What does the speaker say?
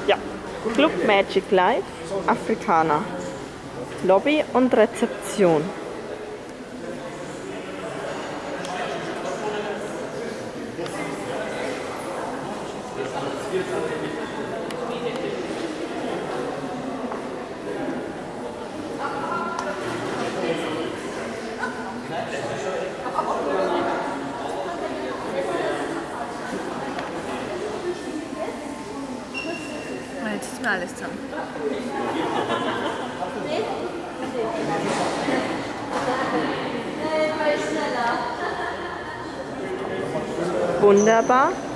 Ja, Club Magic Life, Afrikaner. Lobby und Rezeption. Jetzt ist mir alles zusammen. Wunderbar.